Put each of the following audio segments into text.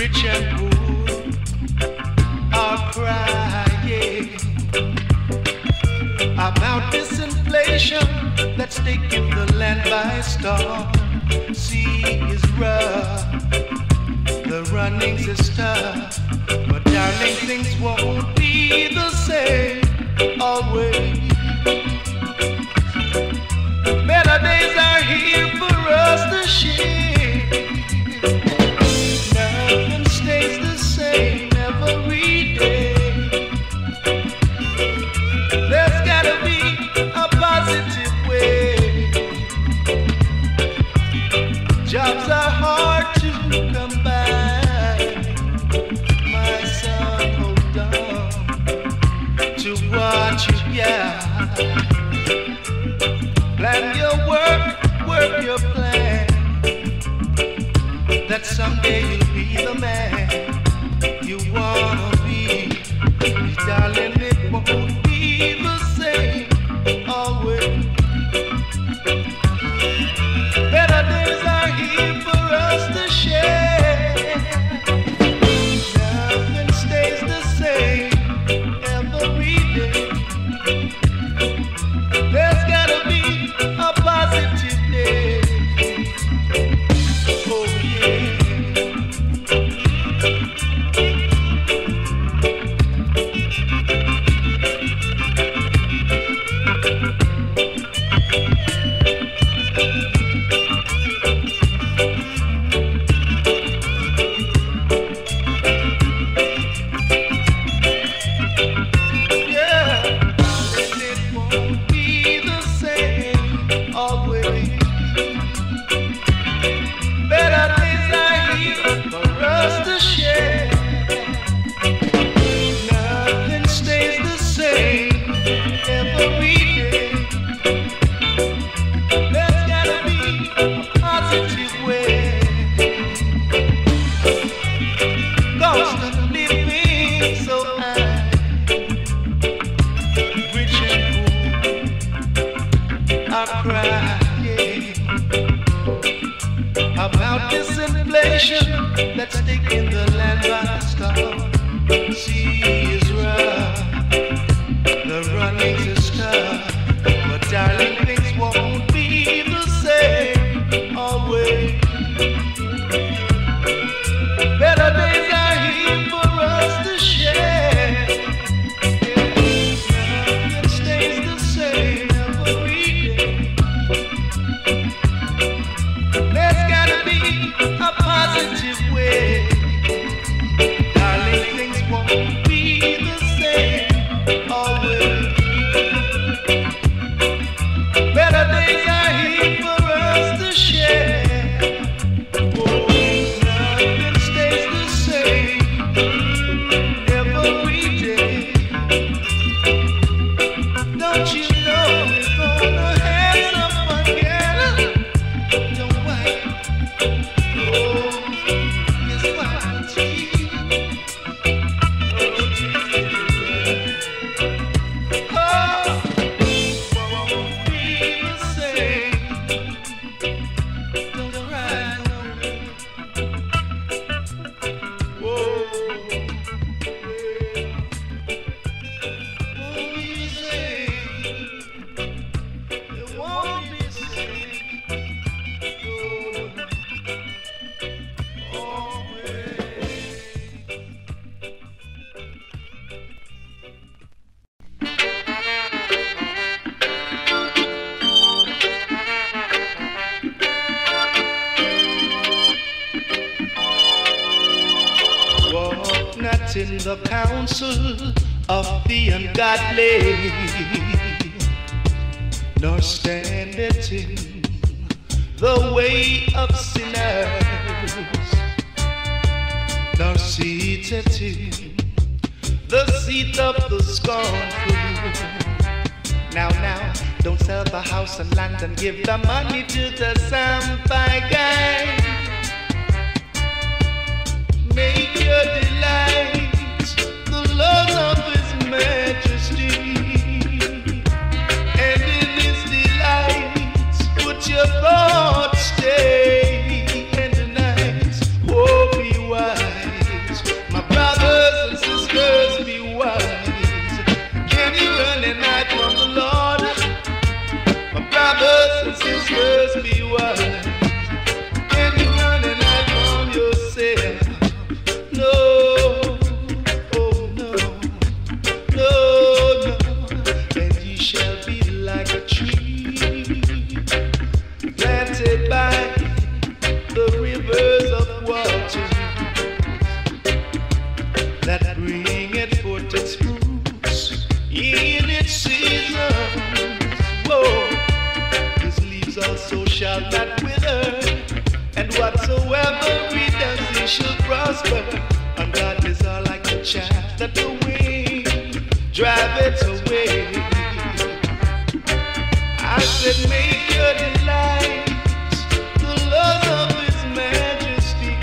rich and poor are crying about this inflation that's taking the land by storm. Sea is rough, the runnings is tough, but darling, things won't be the same always. Better days are here for us to share. Nothing stays the same every day. There's gotta be a positive way. Jobs are hard to come by. My son, hold on to what you got. Plan your work, work your plan. That someday you'll be the man you wanna be. Darling, it won't be the same always. Better days are here for us to share. Nothing stays the same every day. There's gotta be a positive day. Oh yeah. That's taking the land by storm. Sea is rough, the runnings is tough, but darling, things won't be the same always. Better days are here for us to share. Nothing stays the same every day. There's gotta be a positive way. Darling, things won't be the same always. Better days are here for us to share. Oh, nothing stays the same every day. Don't you know we're gonna have some fun, girl? Don't wait. In the counsel of the ungodly, nor stand it in the way of sinners, nor sit it in the seat of the scornful. Now, don't sell the house and land and give the money to the sampai guy. Make your delight the laws of His majesty, and in His delights put your thoughts day and night. Oh, be wise. prosper. Ungodly are like the chaff that the wind drive it away. I said, make your delight the Lord of His majesty,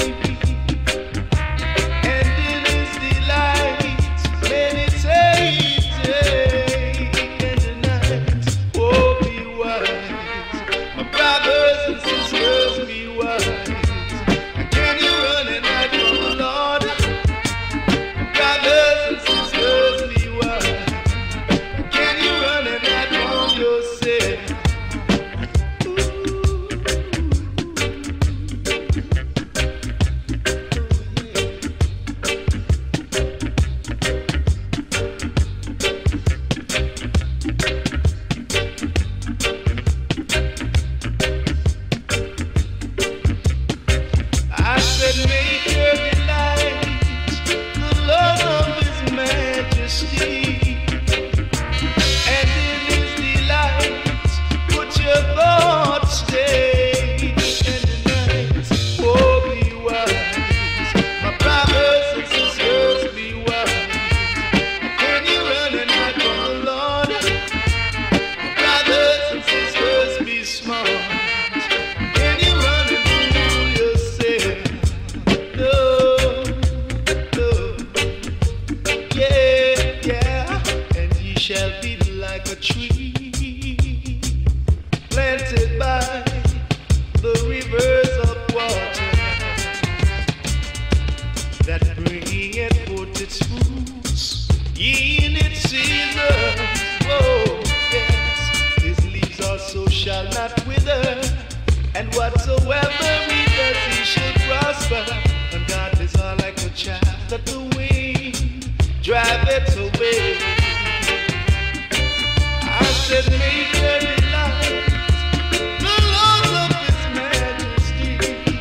and in His delight meditate day and night. Oh, be wise, my brothers and sisters, be wise. And can you run and hide from the Lord? Brothers and sisters, be wise. And can you run and hide from yourself? I said, make your delight the Lord of His majesty, and in His delight put your thoughts day and night. Oh, be wise, my brothers and sisters, be wise. Can you run and hide from the Lord? Brothers and sisters, be smart. Can you run and fool yourself? No, no, yeah, yeah. And ye shall be like a tree planted by the rivers of water, that bringeth forth its fruits in its season. Oh, yes, His leaves also shall not wither, and whatsoever He does, He shall prosper. Ungodly are like a chaff that the wind drive it away. I said, make your delight the Lord of His majesty,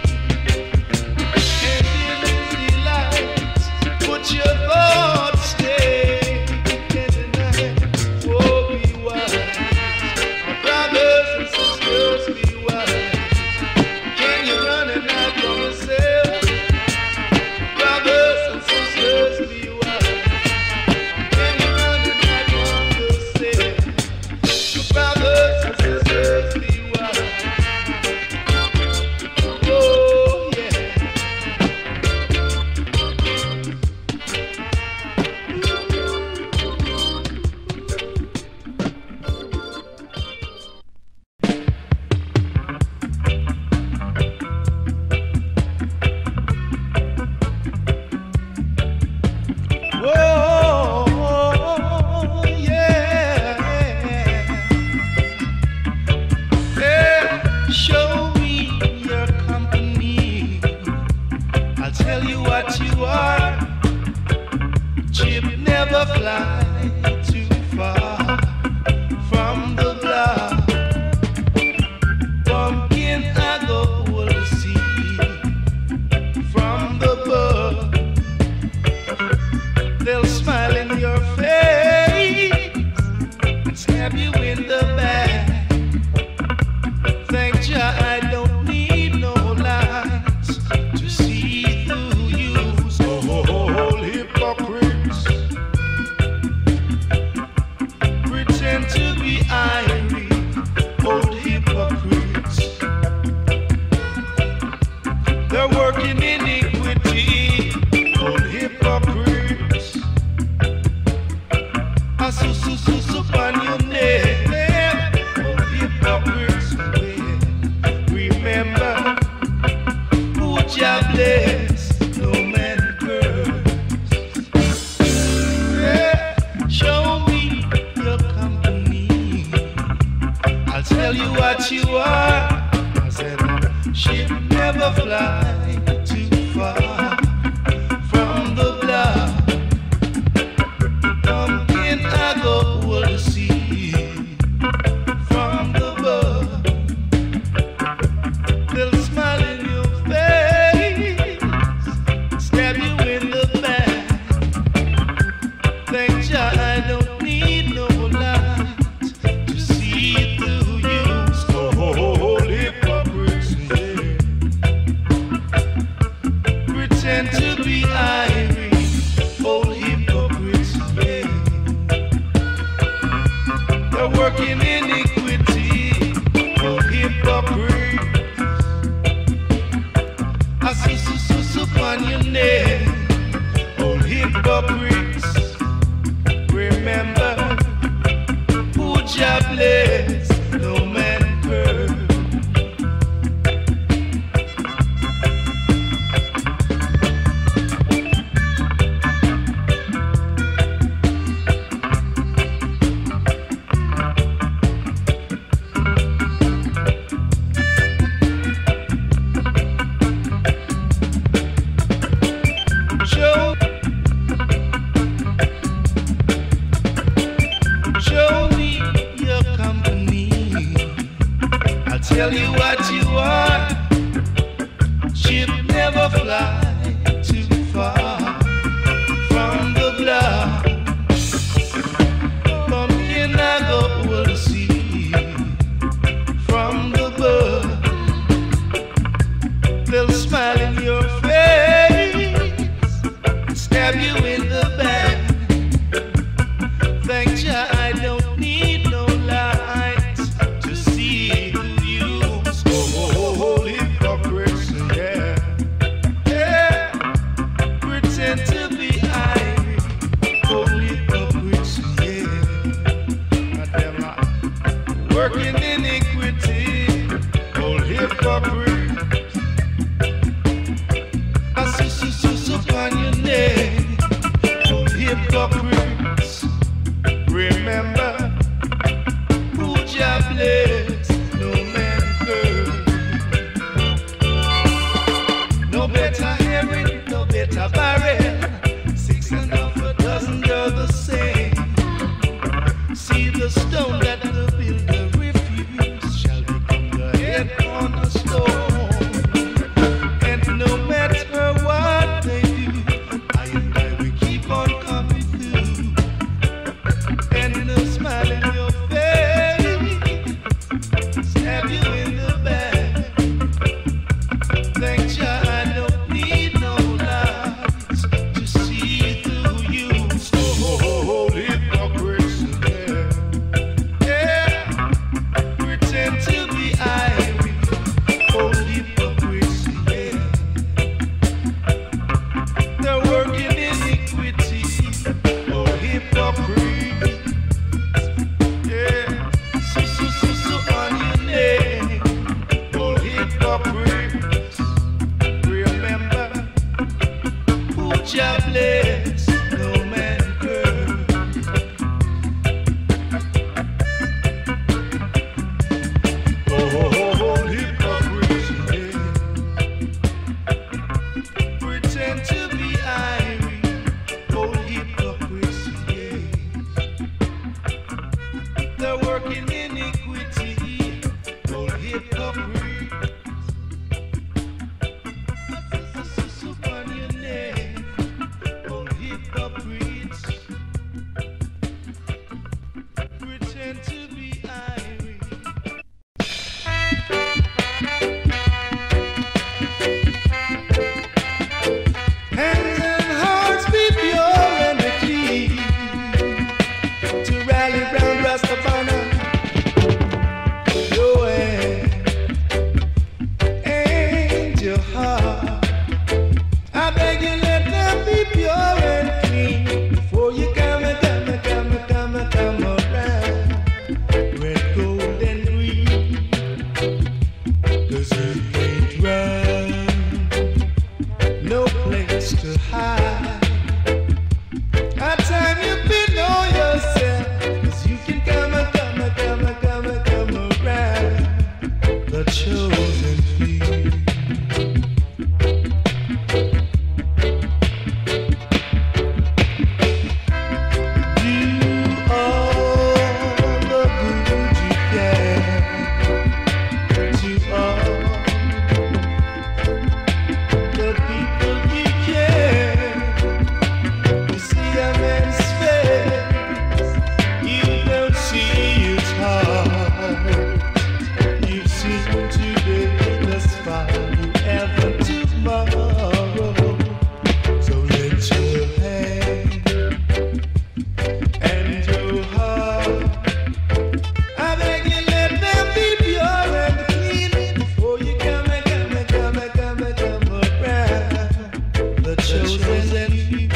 and in His delight put your thoughts day and night. Oh, be wise, my brothers and sisters, be wise. Can you run and hide from yourself? Brothers and sisters, be wise. Can you run and hide from yourself? Brothers and sisters, be wise. Oh, yeah. Whoa, yeah. Yeah, show me your company. I'll tell you what you are. Chip never fly too far from the block. Pumpkin I go will see from the bud. They'll smile in your face and stab you in the back. Thank Jah, I don't need no lights to see through you. So all hypocrites pretend to be irie, old hypocrites. They're working iniquity, old hypocrites. I su upon your name, old hypocrites. Remember who Jah bless, no man curse. Yeah, show me your company. I'll tell you what you are. I said, ship never fly too far from the block. Pumpkin I go will see from the bud. They'll smile in your face, stab you in the back. Thank Jah, I don't need no light to see through you. So hypocrites, pretend to name. Old hypocrites, remember who Jah bless, no man curse. Tell you what you are, ship never fly too far from the block. From here now go we'll see, from the bud, they'll smile in your face, stab you in the back. Thank Jah I don't need no lights to see. Working iniquity, old hypocrites. I see upon your name, old hypocrites. Remember who Jah bless, no man curse. No better hearing, no better barrel. 6 and half a dozen are the same. See the stone that the builder shall become the head on a stone. And no matter what they do, I and I will keep on coming through. And a smile in your face, stab you in the back. Thank Jah I don't need no lights to see through you. Oh, hypocrisy, yeah. Pretend to be irony, old hypocrisy, yeah. They're working iniquity, old hypocrites, yeah. So on your name, old hypocrites. Remember who Jah bless, no man curse. Pretend to be irony, old hypocrisy, yeah. They're working iniquity, old hypocrites. Upon your name, old hypocrites. Pretend to be irony. Hands and hearts be pure and clean to rally round Rastafari. Your angel heart, I beg you let them be pure and clean before you come around. Red, gold and green, 'cause you can't run, no place to hide. At time you be know yourself, 'cause you can come around. The chosen few. Do all the good you can to all the people you care. the chosen few.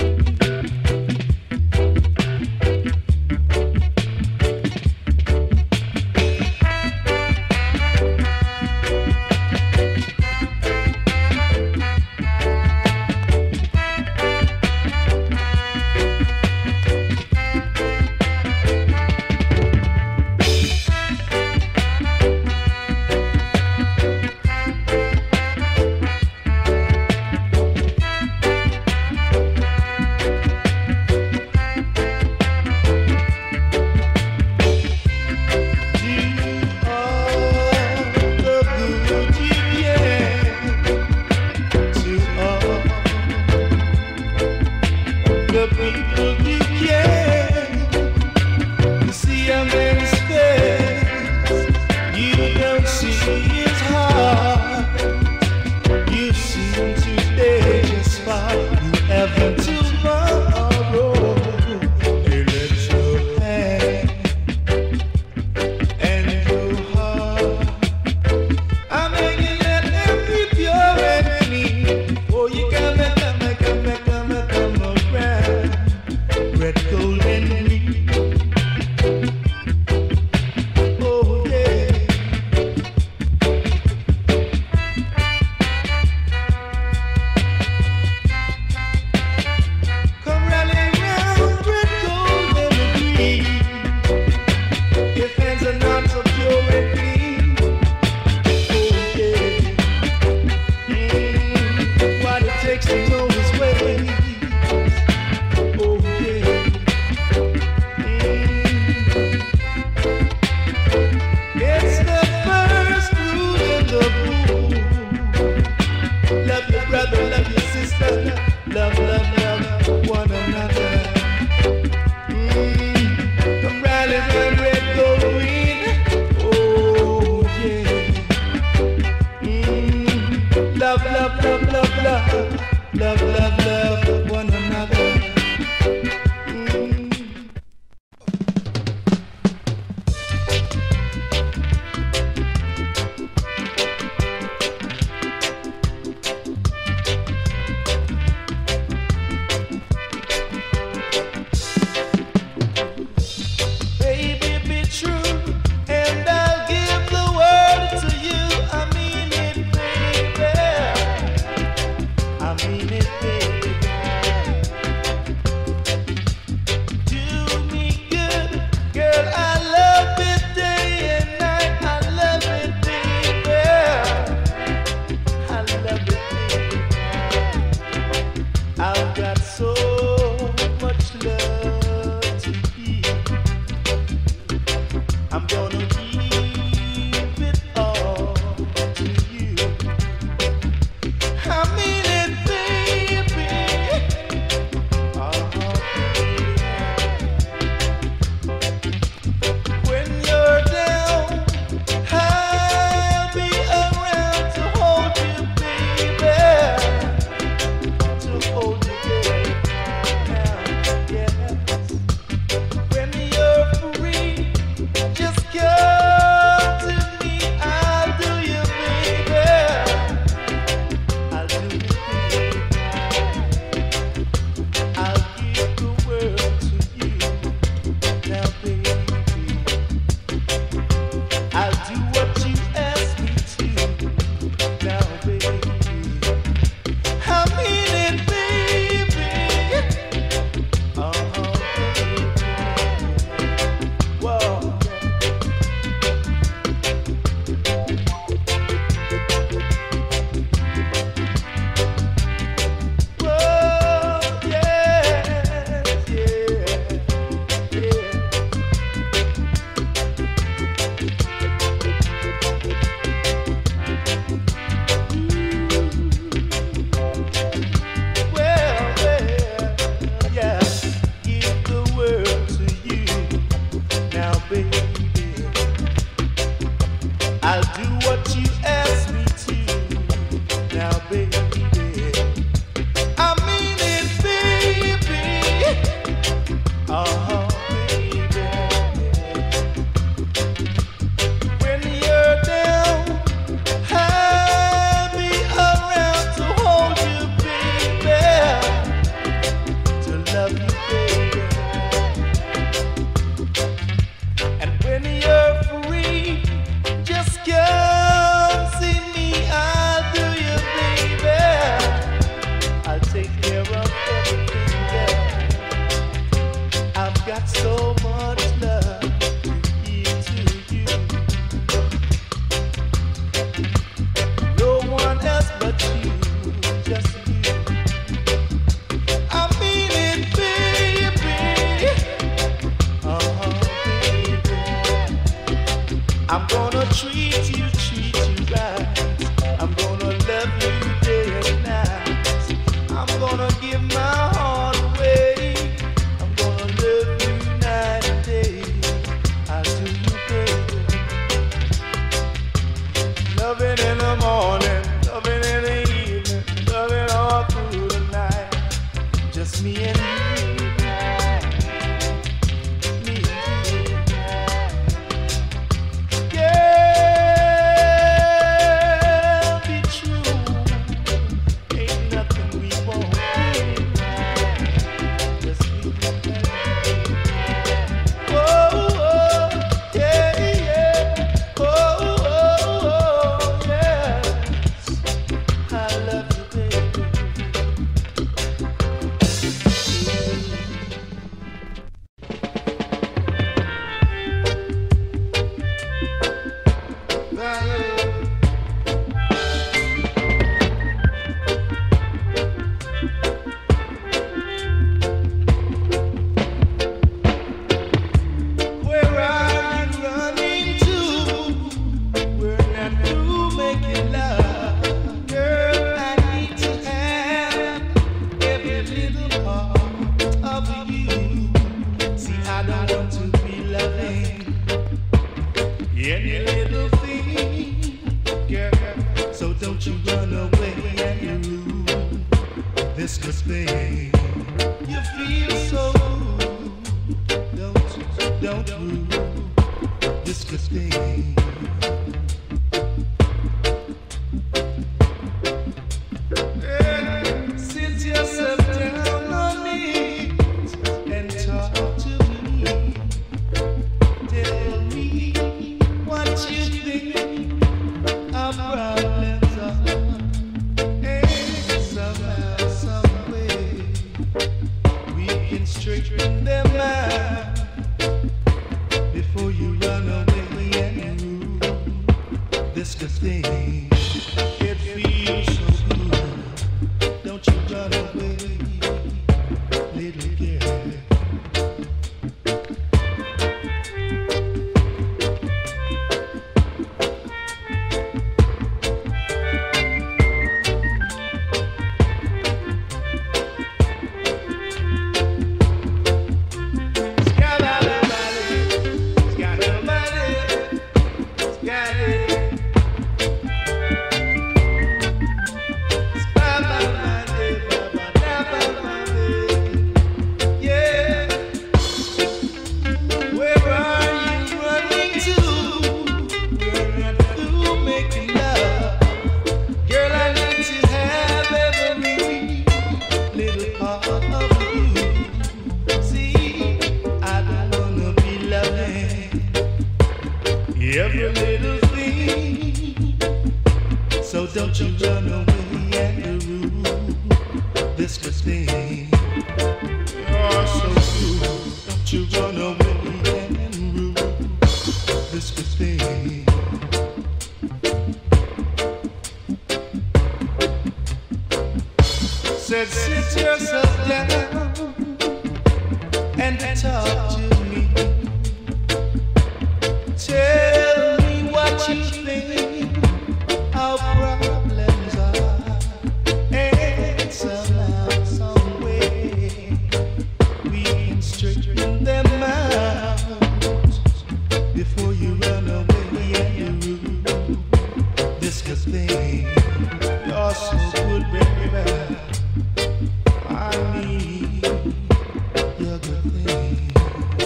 so much love to give to you. No one else but you, just you. I mean it, baby. Baby. I'm gonna treat you right. I'm gonna love you day and night. I'm gonna give my heart away. I'm gonna love you night and day. I'll do you, baby. Loving in the morning, loving in the evening, loving all through the night. Just me and you. Said sit yourself down and talk to me. Tell me what you think our problems are, and somehow, some way we can straighten them out before you run away and ruin this good thing. You're so good, baby. I need your good thing.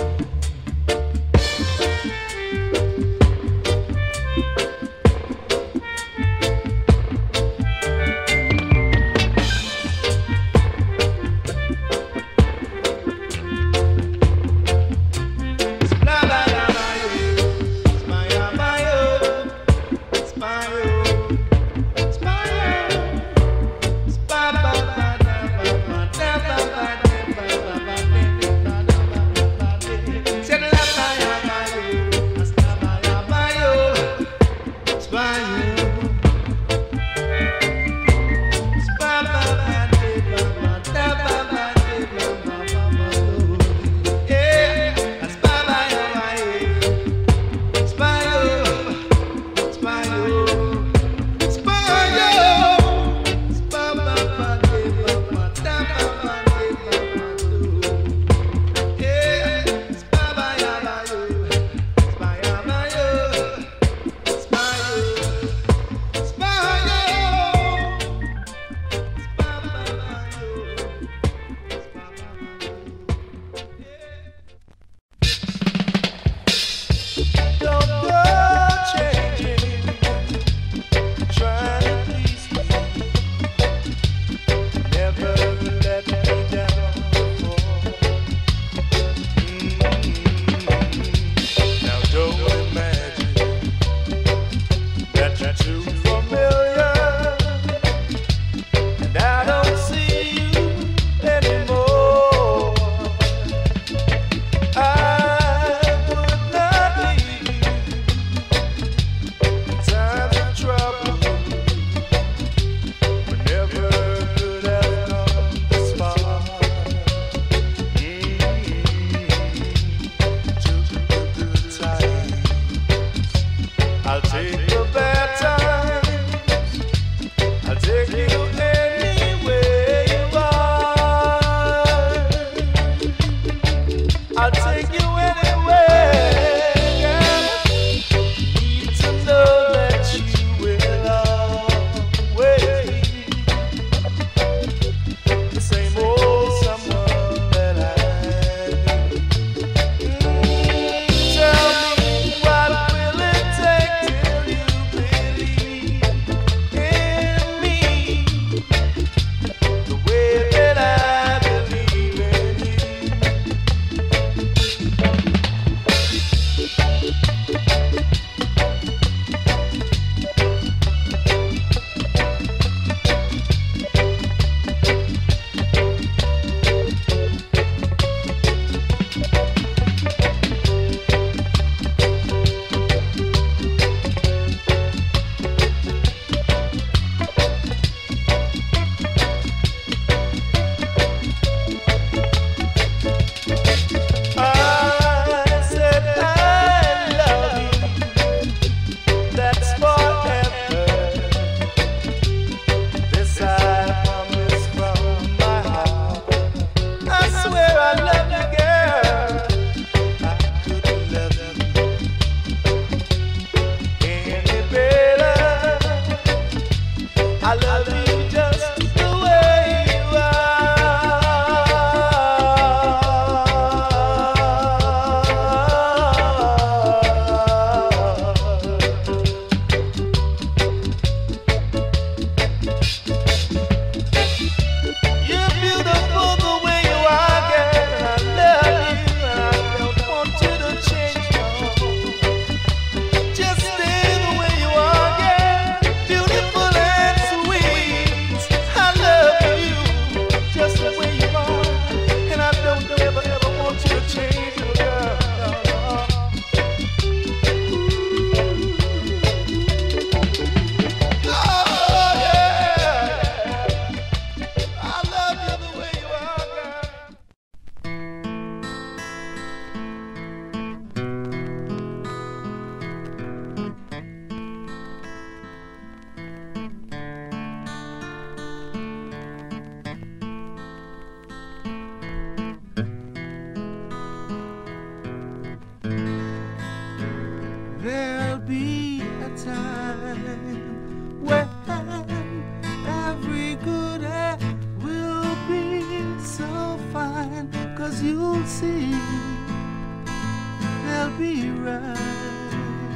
fine, 'cause you'll see they'll be right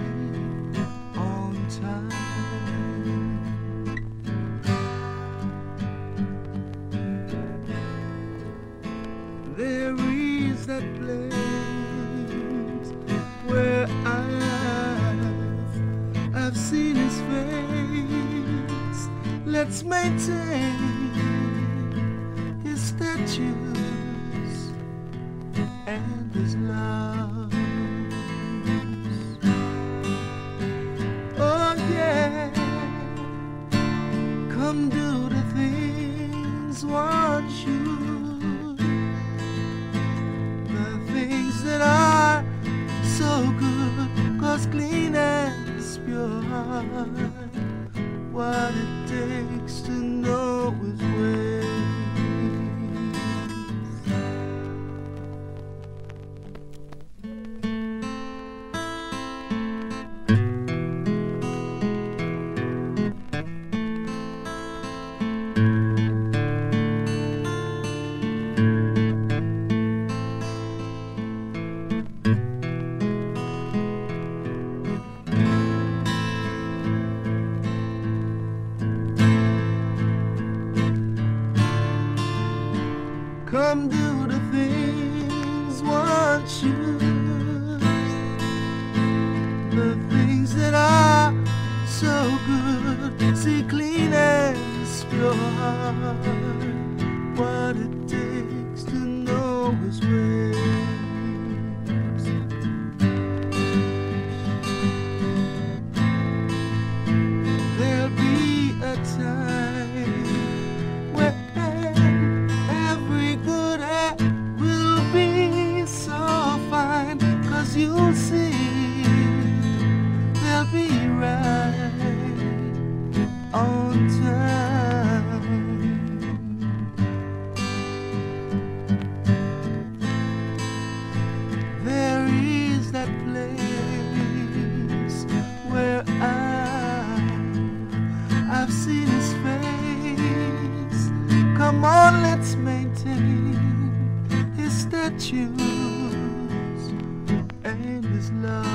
on time. There is that place where I've seen his face. Let's maintain his statues and his love. Oh yeah, come do the things one should, the things that are so good, 'cause clean and pure heart, what it takes to know his ways. Come do the things one should, the things that are so good. See clean and pure heart, what it takes to know his ways. There'll be a time when you'll see they'll be right on time. There is that place where I've seen his face. Come on, let's maintain his statue and his love.